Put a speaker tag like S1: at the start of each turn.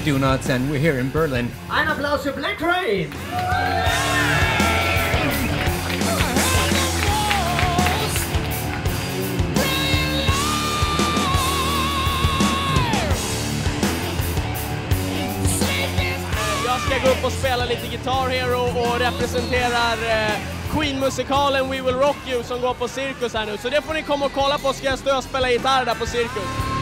S1: Donuts, and we're here in Berlin.
S2: Ein Applaus für Black Crane!
S3: Jag ska gå upp och spela lite Guitar Hero och representerar Queen-musikalen We Will Rock You som går på Cirkus här nu. Så det får ni komma och kolla på, ska jag stå och spela gitarr där på Cirkus.